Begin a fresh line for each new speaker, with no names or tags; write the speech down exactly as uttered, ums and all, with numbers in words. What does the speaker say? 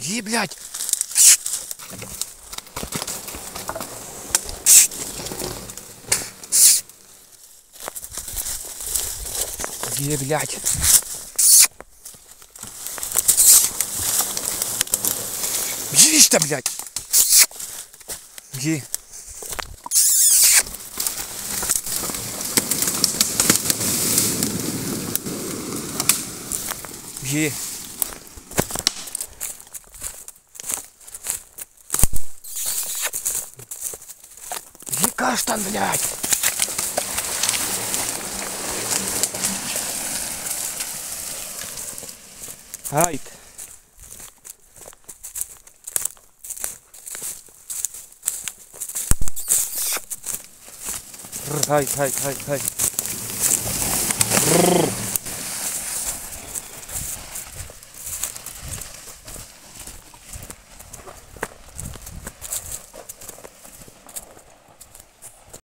Беги, блядь. Беги, блядь. Беги-то, блядь. Беги. Беги. Беги, каштан, блядь. Hayt. Hayt, hayt, hayt, hayt.